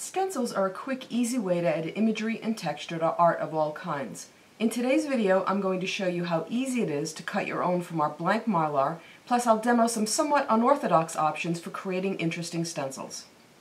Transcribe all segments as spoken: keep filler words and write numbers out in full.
Stencils are a quick, easy way to add imagery and texture to art of all kinds. In today's video, I'm going to show you how easy it is to cut your own from our blank Mylar, plus I'll demo some somewhat unorthodox options for creating interesting stencils.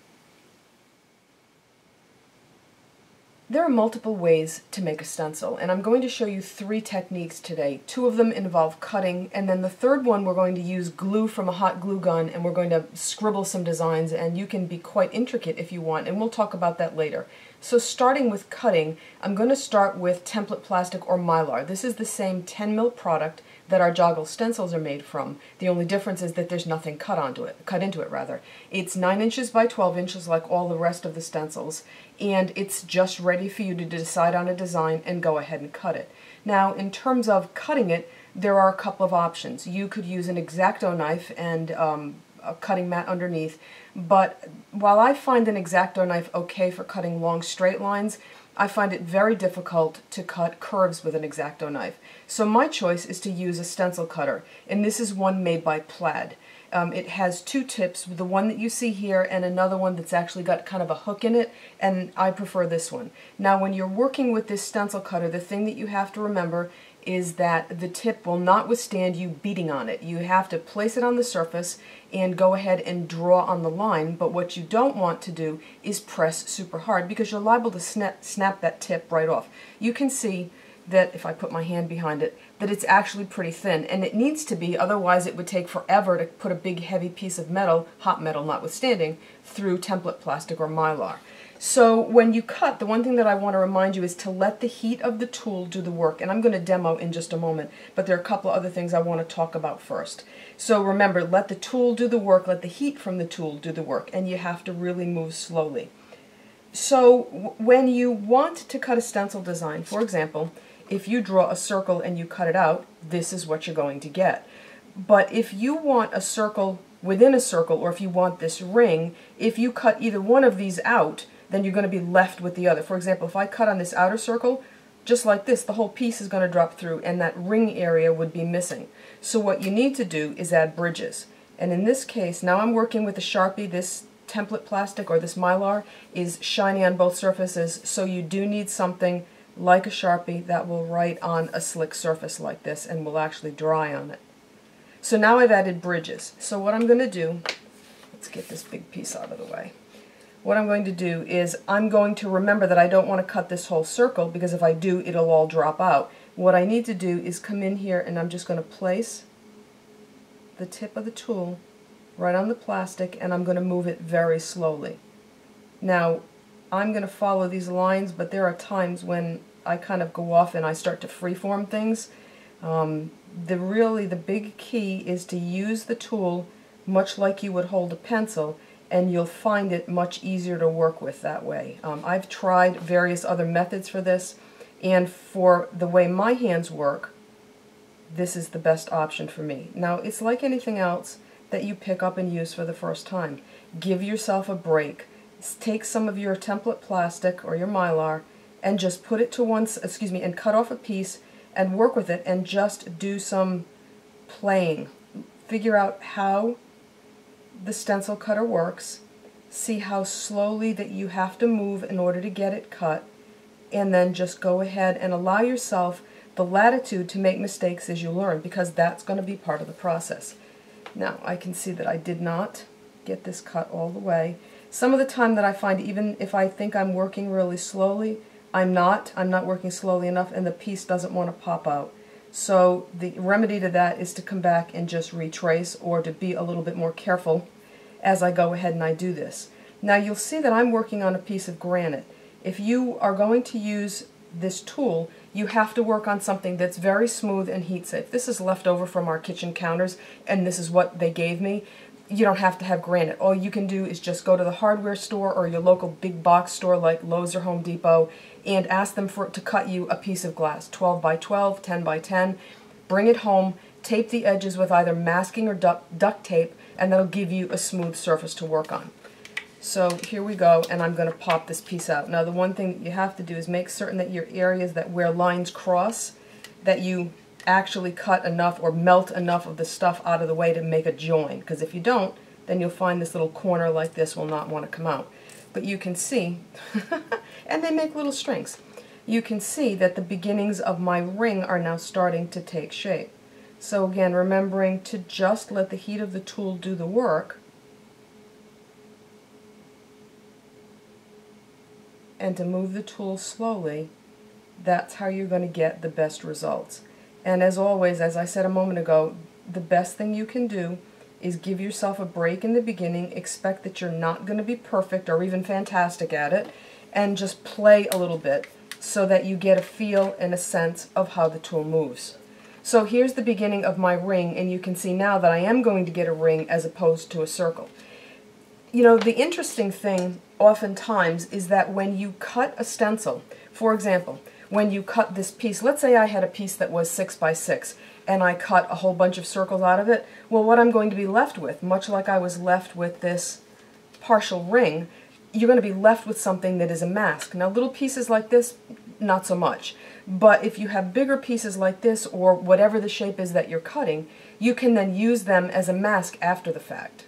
There are multiple ways to make a stencil, and I'm going to show you three techniques today. Two of them involve cutting, and then the third one we're going to use glue from a hot glue gun, and we're going to scribble some designs, and you can be quite intricate if you want, and we'll talk about that later. So starting with cutting, I'm going to start with template plastic or Mylar. This is the same ten mil product that our joggle stencils are made from. The only difference is that there's nothing cut onto it, cut into it rather. It's nine inches by twelve inches like all the rest of the stencils, and it's just ready for you to decide on a design and go ahead and cut it. Now, in terms of cutting it, there are a couple of options. You could use an X-Acto knife and um, a cutting mat underneath, but while I find an X-Acto knife okay for cutting long straight lines, I find it very difficult to cut curves with an X-Acto knife. So my choice is to use a stencil cutter, and this is one made by Plaid. Um, it has two tips, the one that you see here and another one that's actually got kind of a hook in it, and I prefer this one. Now when you're working with this stencil cutter, the thing that you have to remember is that the tip will not withstand you beating on it. You have to place it on the surface and go ahead and draw on the line, but what you don't want to do is press super hard because you're liable to snap, snap that tip right off. You can see that if I put my hand behind it, that it's actually pretty thin, and it needs to be, otherwise it would take forever to put a big heavy piece of metal, hot metal notwithstanding, through template plastic or Mylar. So when you cut, the one thing that I want to remind you is to let the heat of the tool do the work, and I'm going to demo in just a moment, but there are a couple of other things I want to talk about first. So remember, let the tool do the work, let the heat from the tool do the work, and you have to really move slowly. So when you want to cut a stencil design, for example, if you draw a circle and you cut it out, this is what you're going to get. But if you want a circle within a circle, or if you want this ring, if you cut either one of these out, then you're going to be left with the other. For example, if I cut on this outer circle, just like this, the whole piece is going to drop through and that ring area would be missing. So what you need to do is add bridges. And in this case, now I'm working with a Sharpie. This template plastic or this Mylar is shiny on both surfaces, so you do need something like a Sharpie that will write on a slick surface like this and will actually dry on it. So now I've added bridges. So what I'm going to do, let's get this big piece out of the way. What I'm going to do is I'm going to remember that I don't want to cut this whole circle because if I do, it'll all drop out. What I need to do is come in here and I'm just going to place the tip of the tool right on the plastic, and I'm going to move it very slowly. Now, I'm going to follow these lines, but there are times when I kind of go off and I start to freeform things. Um, the really the big key is to use the tool much like you would hold a pencil, and you'll find it much easier to work with that way. Um, I've tried various other methods for this, and for the way my hands work, this is the best option for me. Now, it's like anything else that you pick up and use for the first time. Give yourself a break. Take some of your template plastic or your Mylar and just put it to one, excuse me, and cut off a piece and work with it and just do some playing. Figure out how the stencil cutter works, see how slowly that you have to move in order to get it cut, and then just go ahead and allow yourself the latitude to make mistakes as you learn, because that's going to be part of the process. Now, I can see that I did not get this cut all the way. Some of the time that I find, even if I think I'm working really slowly, I'm not. I'm not working slowly enough and the piece doesn't want to pop out. So the remedy to that is to come back and just retrace, or to be a little bit more careful as I go ahead and I do this. Now you'll see that I'm working on a piece of granite. If you are going to use this tool, you have to work on something that's very smooth and heat safe. This is left over from our kitchen counters, and this is what they gave me. You don't have to have granite. All you can do is just go to the hardware store or your local big box store like Lowe's or Home Depot and ask them for to cut you a piece of glass, twelve by twelve, ten by ten. Bring it home, tape the edges with either masking or duct, duct tape, and that'll give you a smooth surface to work on. So here we go, and I'm going to pop this piece out. Now the one thing that you have to do is make certain that your areas that where lines cross, that you actually cut enough or melt enough of the stuff out of the way to make a join, because if you don't, then you'll find this little corner like this will not want to come out. but you can see, and they make little strings. You can see that the beginnings of my ring are now starting to take shape. So again, remembering to just let the heat of the tool do the work, and to move the tool slowly, that's how you're going to get the best results. And as always, as I said a moment ago, the best thing you can do is give yourself a break in the beginning, expect that you're not going to be perfect or even fantastic at it, and just play a little bit so that you get a feel and a sense of how the tool moves. So here's the beginning of my ring, and you can see now that I am going to get a ring as opposed to a circle. You know, the interesting thing oftentimes is that when you cut a stencil, for example, when you cut this piece, let's say I had a piece that was six by six, and I cut a whole bunch of circles out of it, well, what I'm going to be left with, much like I was left with this partial ring, you're going to be left with something that is a mask. Now, little pieces like this, not so much. But if you have bigger pieces like this, or whatever the shape is that you're cutting, you can then use them as a mask after the fact.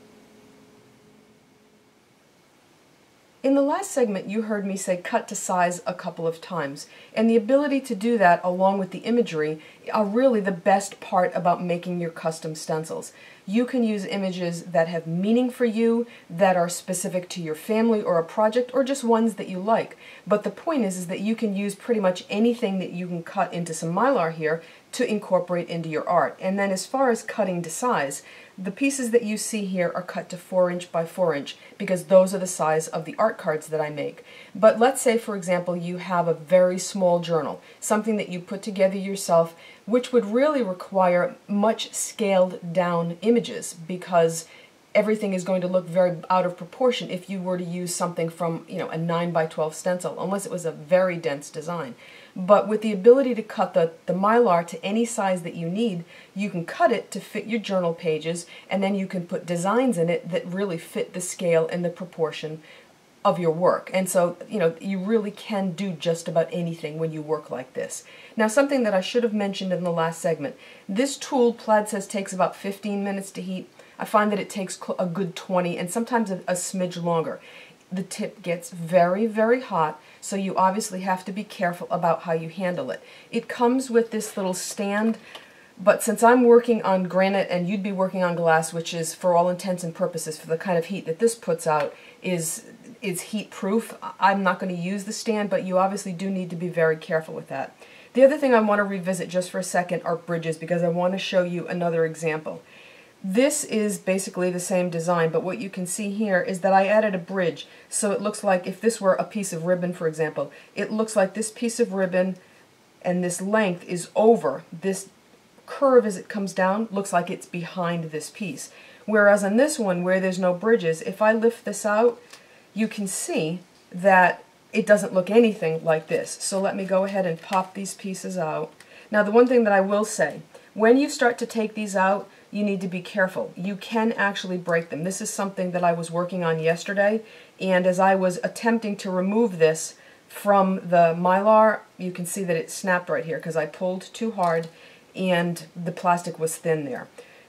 In the last segment, you heard me say cut to size a couple of times, and the ability to do that along with the imagery are really the best part about making your custom stencils. You can use images that have meaning for you, that are specific to your family or a project, or just ones that you like. But the point is, is that you can use pretty much anything that you can cut into some Mylar here to incorporate into your art. And then as far as cutting to size, the pieces that you see here are cut to four inch by four inch because those are the size of the art cards that I make. But let's say, for example, you have a very small journal, something that you put together yourself, which would really require much scaled down images because everything is going to look very out of proportion if you were to use something from, you know, a nine by twelve stencil, unless it was a very dense design. But with the ability to cut the, the Mylar to any size that you need, you can cut it to fit your journal pages, and then you can put designs in it that really fit the scale and the proportion of your work. And so, you know, you really can do just about anything when you work like this. Now, something that I should have mentioned in the last segment, this tool, Plaid says, takes about fifteen minutes to heat. I find that it takes a good twenty, and sometimes a, a smidge longer. The tip gets very, very hot, so you obviously have to be careful about how you handle it. It comes with this little stand, but since I'm working on granite and you'd be working on glass, which is, for all intents and purposes, for the kind of heat that this puts out, is is heat proof, I'm not going to use the stand, but you obviously do need to be very careful with that. The other thing I want to revisit just for a second are bridges, because I want to show you another example. This is basically the same design, but what you can see here is that I added a bridge, so it looks like if this were a piece of ribbon, for example, it looks like this piece of ribbon and this length is over. This curve as it comes down looks like it's behind this piece. Whereas on this one, where there's no bridges, if I lift this out, you can see that it doesn't look anything like this. So let me go ahead and pop these pieces out. Now, the one thing that I will say, when you start to take these out, you need to be careful. You can actually break them. This is something that I was working on yesterday, and as I was attempting to remove this from the Mylar, you can see that it snapped right here because I pulled too hard and the plastic was thin there.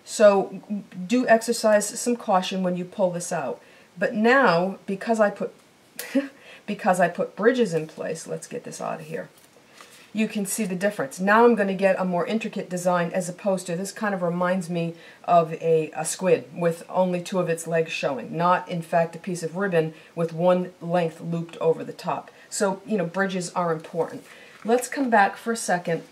So do exercise some caution when you pull this out. But now, because I put because I put bridges in place, let's get this out of here, you can see the difference. Now I'm going to get a more intricate design, as opposed to, this kind of reminds me of a, a squid with only two of its legs showing, not in fact a piece of ribbon with one length looped over the top. So, you know, bridges are important. Let's come back for a second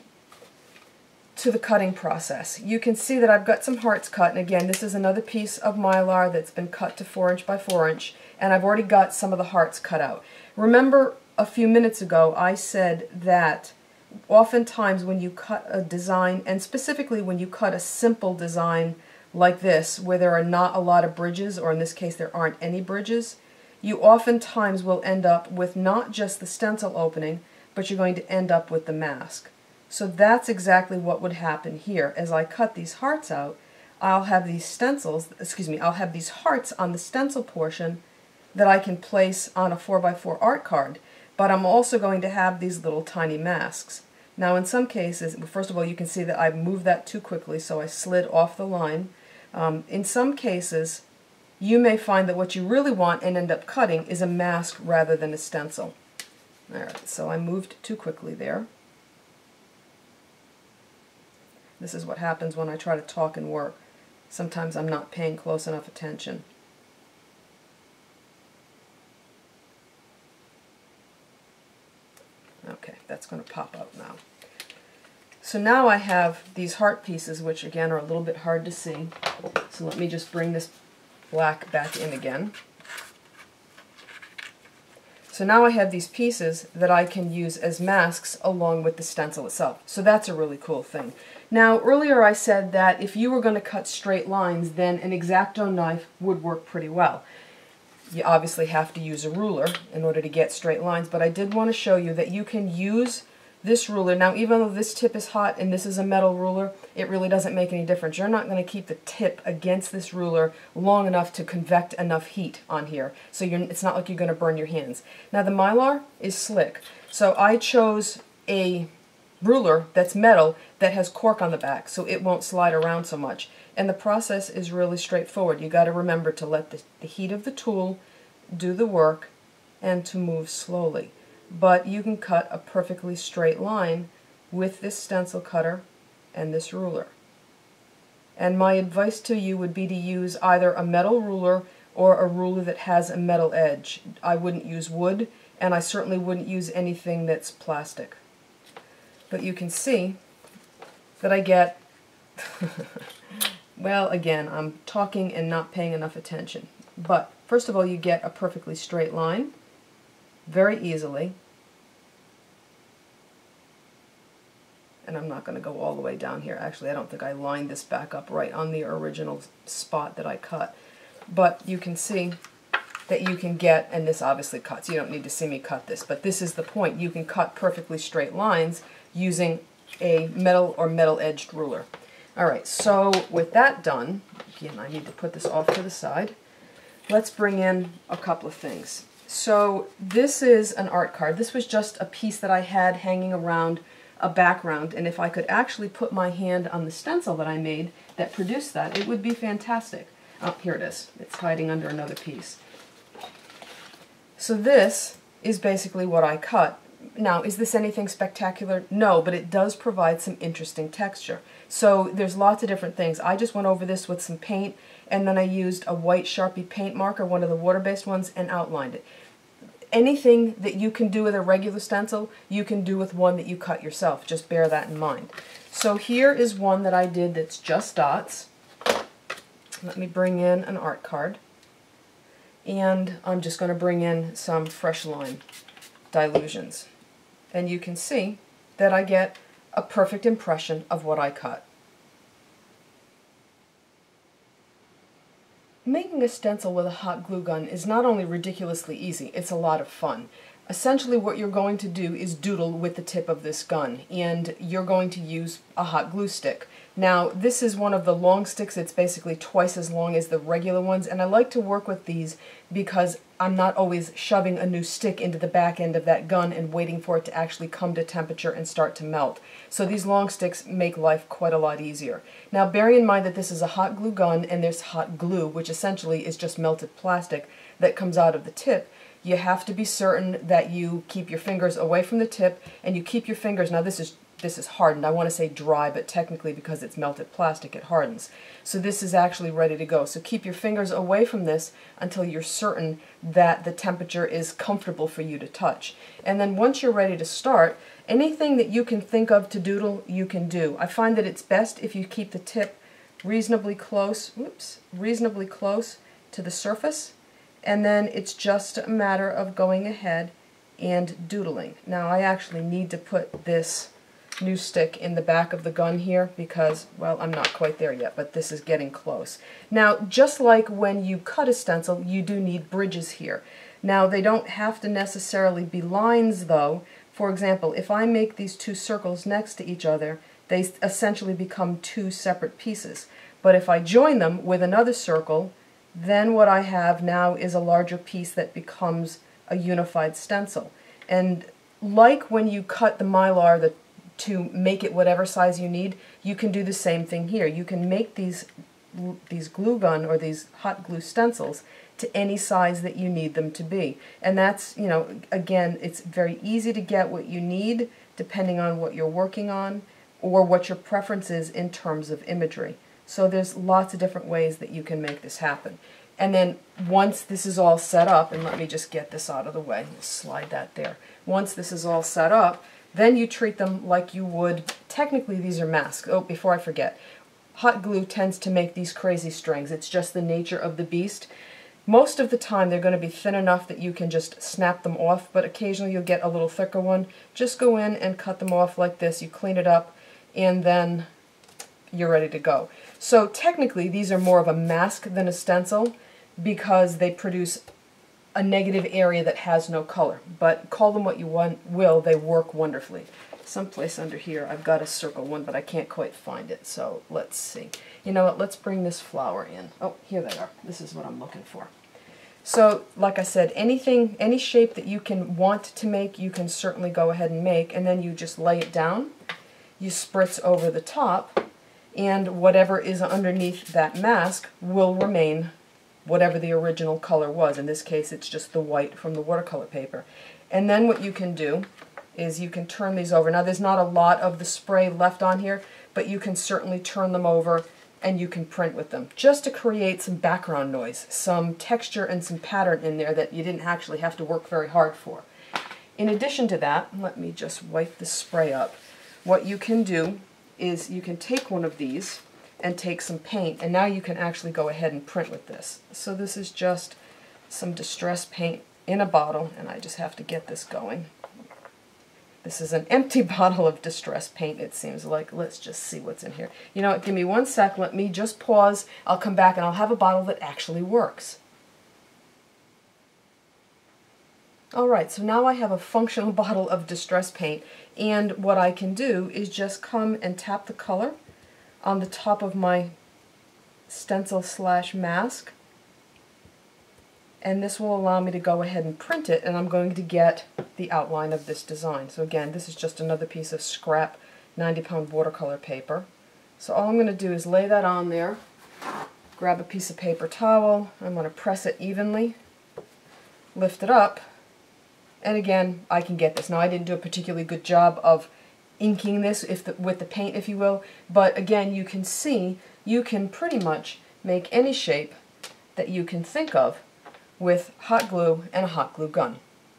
to the cutting process. You can see that I've got some hearts cut, and again, this is another piece of Mylar that's been cut to four inch by four inch, and I've already got some of the hearts cut out. Remember, a few minutes ago I said that oftentimes when you cut a design, and specifically when you cut a simple design like this, where there are not a lot of bridges, or in this case there aren't any bridges, you oftentimes will end up with not just the stencil opening, but you're going to end up with the mask. So that's exactly what would happen here. As I cut these hearts out, I'll have these stencils, excuse me, I'll have these hearts on the stencil portion that I can place on a four by four art card. But I'm also going to have these little tiny masks. Now in some cases, first of all, you can see that I moved that too quickly, so I slid off the line. Um, in some cases, you may find that what you really want and end up cutting is a mask rather than a stencil. Alright, so I moved too quickly there. This is what happens when I try to talk and work. Sometimes I'm not paying close enough attention. Okay, that's going to pop out now. So now I have these heart pieces, which again are a little bit hard to see. So let me just bring this black back in again. So now I have these pieces that I can use as masks along with the stencil itself. So that's a really cool thing. Now earlier I said that if you were going to cut straight lines, then an X-Acto knife would work pretty well. You obviously have to use a ruler in order to get straight lines, but I did want to show you that you can use this ruler. Now even though this tip is hot and this is a metal ruler, it really doesn't make any difference. You're not going to keep the tip against this ruler long enough to convect enough heat on here, so you're, it's not like you're going to burn your hands. Now the Mylar is slick, so I chose a ruler that's metal that has cork on the back so it won't slide around so much. And the process is really straightforward. You got to remember to let the, the heat of the tool do the work and to move slowly. But you can cut a perfectly straight line with this stencil cutter and this ruler. And my advice to you would be to use either a metal ruler or a ruler that has a metal edge. I wouldn't use wood, and I certainly wouldn't use anything that's plastic. But you can see that I get, well, again, I'm talking and not paying enough attention. But first of all, you get a perfectly straight line very easily. And I'm not going to go all the way down here. Actually, I don't think I lined this back up right on the original spot that I cut. But you can see that you can get, and this obviously cuts, you don't need to see me cut this, but this is the point. You can cut perfectly straight lines using a metal or metal-edged ruler. Alright, so with that done, again, I need to put this off to the side. Let's bring in a couple of things. So this is an art card. This was just a piece that I had hanging around a background, and if I could actually put my hand on the stencil that I made that produced that, it would be fantastic. Oh, here it is. It's hiding under another piece. So this is basically what I cut. Now, is this anything spectacular? No, but it does provide some interesting texture. So there's lots of different things. I just went over this with some paint, and then I used a white Sharpie paint marker, one of the water-based ones, and outlined it. Anything that you can do with a regular stencil, you can do with one that you cut yourself. Just bear that in mind. So here is one that I did that's just dots. Let me bring in an art card. And I'm just going to bring in some fresh line dilutions. And you can see that I get a perfect impression of what I cut. Making a stencil with a hot glue gun is not only ridiculously easy, it's a lot of fun. Essentially what you're going to do is doodle with the tip of this gun, and you're going to use a hot glue stick. Now this is one of the long sticks. It's basically twice as long as the regular ones, and I like to work with these because I'm not always shoving a new stick into the back end of that gun and waiting for it to actually come to temperature and start to melt. So these long sticks make life quite a lot easier. Now bearing in mind that this is a hot glue gun and there's hot glue, which essentially is just melted plastic that comes out of the tip, you have to be certain that you keep your fingers away from the tip, and you keep your fingers, now this is this is hardened, I want to say dry, but technically because it's melted plastic it hardens. So this is actually ready to go. So keep your fingers away from this until you're certain that the temperature is comfortable for you to touch. And then once you're ready to start, anything that you can think of to doodle, you can do. I find that it's best if you keep the tip reasonably close, whoops, reasonably close to the surface, and then it's just a matter of going ahead and doodling. Now I actually need to put this new stick in the back of the gun here because, well, I'm not quite there yet, but this is getting close. Now, just like when you cut a stencil, you do need bridges here. Now, they don't have to necessarily be lines, though. For example, if I make these two circles next to each other, they essentially become two separate pieces. But if I join them with another circle, then what I have now is a larger piece that becomes a unified stencil. And like when you cut the Mylar, the to make it whatever size you need, you can do the same thing here. You can make these these glue gun or these hot glue stencils to any size that you need them to be. And that's, you know, again, it's very easy to get what you need depending on what you're working on or what your preference is in terms of imagery. So there's lots of different ways that you can make this happen. And then once this is all set up, and let me just get this out of the way, slide that there. Once this is all set up, then you treat them like you would, technically these are masks. Oh, before I forget, hot glue tends to make these crazy strings. It's just the nature of the beast. Most of the time they're going to be thin enough that you can just snap them off, but occasionally you'll get a little thicker one. Just go in and cut them off like this. You clean it up, and then you're ready to go. So technically these are more of a mask than a stencil because they produce a negative area that has no color. But call them what you want, will, they work wonderfully. Someplace under here I've got a circle one, but I can't quite find it, so let's see. You know what, let's bring this flower in. Oh, here they are. This is what I'm looking for. So, like I said, anything, any shape that you can want to make, you can certainly go ahead and make, and then you just lay it down, you spritz over the top, and whatever is underneath that mask will remain whatever the original color was. In this case, it's just the white from the watercolor paper. And then what you can do is you can turn these over. Now, there's not a lot of the spray left on here, but you can certainly turn them over and you can print with them, just to create some background noise, some texture and some pattern in there that you didn't actually have to work very hard for. In addition to that, let me just wipe the spray up. What you can do is you can take one of these and take some paint, and now you can actually go ahead and print with this. So this is just some Distress paint in a bottle, and I just have to get this going. This is an empty bottle of Distress paint, it seems like. Let's just see what's in here. You know what, give me one sec, let me just pause. I'll come back and I'll have a bottle that actually works. Alright, so now I have a functional bottle of Distress paint, and what I can do is just come and tap the color on the top of my stencil slash mask, and this will allow me to go ahead and print it, and I'm going to get the outline of this design. So again, this is just another piece of scrap ninety pound watercolor paper. So all I'm going to do is lay that on there, grab a piece of paper towel, I'm going to press it evenly, lift it up, and again, I can get this. Now, I didn't do a particularly good job of inking this if the, with the paint, if you will, but again, you can see you can pretty much make any shape that you can think of with hot glue and a hot glue gun.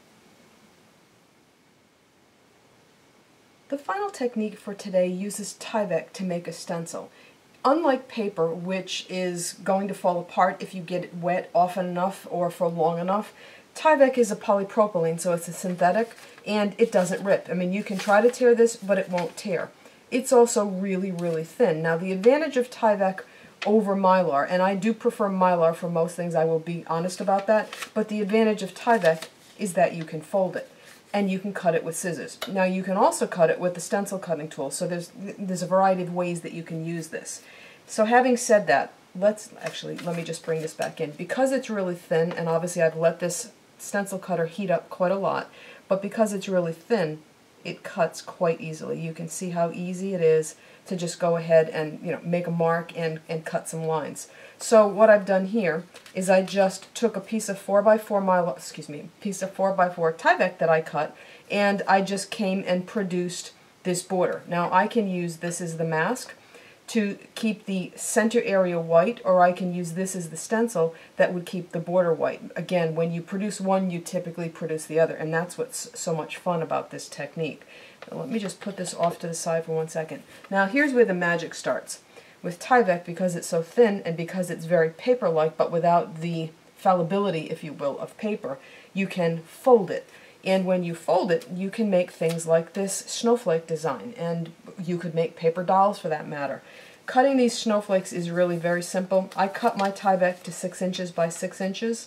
The final technique for today uses Tyvek to make a stencil. Unlike paper, which is going to fall apart if you get it wet often enough or for long enough, Tyvek is a polypropylene, so it's a synthetic, and it doesn't rip. I mean, you can try to tear this, but it won't tear. It's also really, really thin. Now, the advantage of Tyvek over Mylar, and I do prefer Mylar for most things, I will be honest about that, but the advantage of Tyvek is that you can fold it, and you can cut it with scissors. Now, you can also cut it with the stencil cutting tool, so there's, there's a variety of ways that you can use this. So having said that, let's actually, let me just bring this back in. Because it's really thin, and obviously I've let this stencil cutter heat up quite a lot, but because it's really thin, it cuts quite easily. You can see how easy it is to just go ahead and, you know, make a mark and, and cut some lines. So what I've done here is I just took a piece of four by four Mylar, excuse me, piece of four by four Tyvek that I cut, and I just came and produced this border. Now, I can use this as the mask to keep the center area white, or I can use this as the stencil that would keep the border white. Again, when you produce one, you typically produce the other, and that's what's so much fun about this technique. Now, let me just put this off to the side for one second. Now, here's where the magic starts. With Tyvek, because it's so thin and because it's very paper-like, but without the fallibility, if you will, of paper, you can fold it. And when you fold it, you can make things like this snowflake design, and you could make paper dolls for that matter. Cutting these snowflakes is really very simple. I cut my Tyvek to six inches by six inches,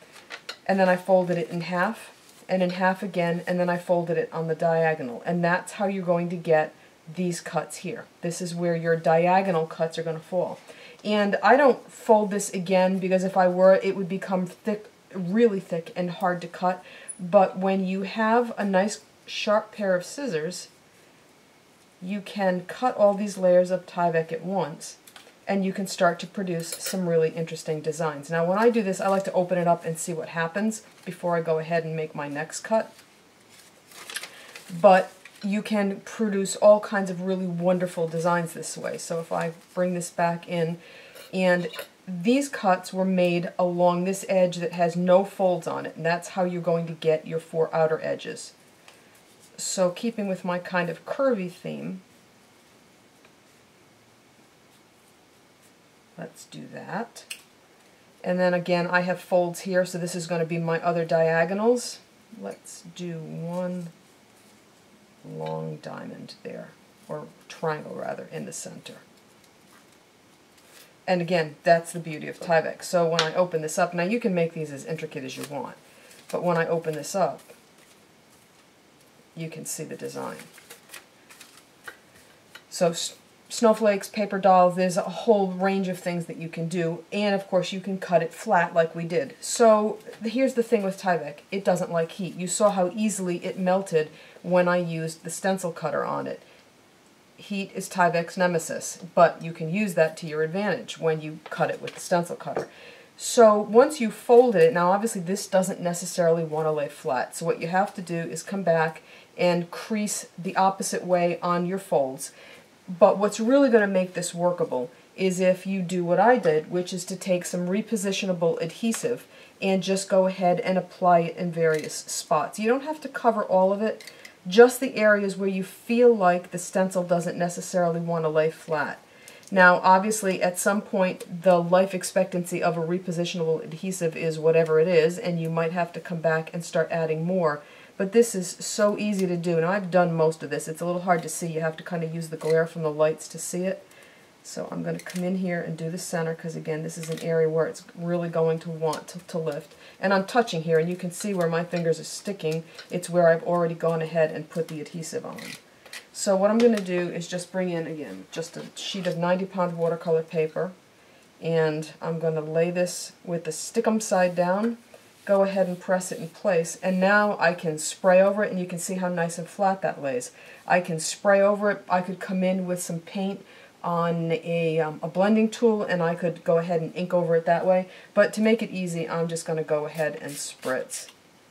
and then I folded it in half, and in half again, and then I folded it on the diagonal. And that's how you're going to get these cuts here. This is where your diagonal cuts are going to fall. And I don't fold this again because if I were, it would become thick, really thick and hard to cut. But when you have a nice sharp pair of scissors, you can cut all these layers of Tyvek at once, and you can start to produce some really interesting designs. Now when I do this, I like to open it up and see what happens before I go ahead and make my next cut. But you can produce all kinds of really wonderful designs this way. So if I bring this back in, and these cuts were made along this edge that has no folds on it, and that's how you're going to get your four outer edges. So keeping with my kind of curvy theme, let's do that. And then again, I have folds here, so this is going to be my other diagonals. Let's do one long diamond there, or triangle rather, in the center. And again, that's the beauty of Tyvek. So when I open this up, now you can make these as intricate as you want, but when I open this up, you can see the design. So snowflakes, paper dolls, there's a whole range of things that you can do, and of course you can cut it flat like we did. So here's the thing with Tyvek, it doesn't like heat. You saw how easily it melted when I used the stencil cutter on it. Heat is Tyvek's nemesis, but you can use that to your advantage when you cut it with the stencil cutter. So once you folded it, now obviously this doesn't necessarily want to lay flat, so what you have to do is come back and crease the opposite way on your folds. But what's really going to make this workable is if you do what I did, which is to take some repositionable adhesive and just go ahead and apply it in various spots. You don't have to cover all of it, just the areas where you feel like the stencil doesn't necessarily want to lay flat. Now obviously at some point the life expectancy of a repositionable adhesive is whatever it is, and you might have to come back and start adding more. But this is so easy to do, and I've done most of this. It's a little hard to see. You have to kind of use the glare from the lights to see it. So I'm going to come in here and do the center, because again, this is an area where it's really going to want to, to lift. And I'm touching here, and you can see where my fingers are sticking. It's where I've already gone ahead and put the adhesive on. So what I'm going to do is just bring in, again, just a sheet of ninety pound watercolor paper, and I'm going to lay this with the stickum side down, go ahead and press it in place, and now I can spray over it, and you can see how nice and flat that lays. I can spray over it. I could come in with some paint on a, um, a blending tool, and I could go ahead and ink over it that way, but to make it easy, I'm just going to go ahead and spritz.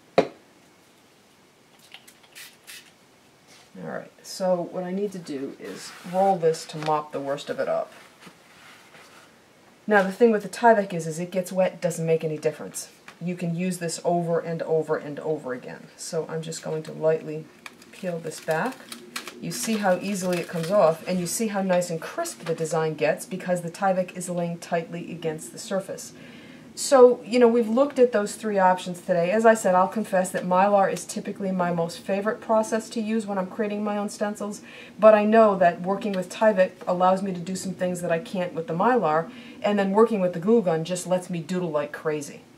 Alright, so what I need to do is roll this to mop the worst of it up. Now the thing with the Tyvek is, is it gets wet, it doesn't make any difference. You can use this over and over and over again. So I'm just going to lightly peel this back. You see how easily it comes off, and you see how nice and crisp the design gets because the Tyvek is laying tightly against the surface. So, you know, we've looked at those three options today. As I said, I'll confess that Mylar is typically my most favorite process to use when I'm creating my own stencils, but I know that working with Tyvek allows me to do some things that I can't with the Mylar, and then working with the glue gun just lets me doodle like crazy.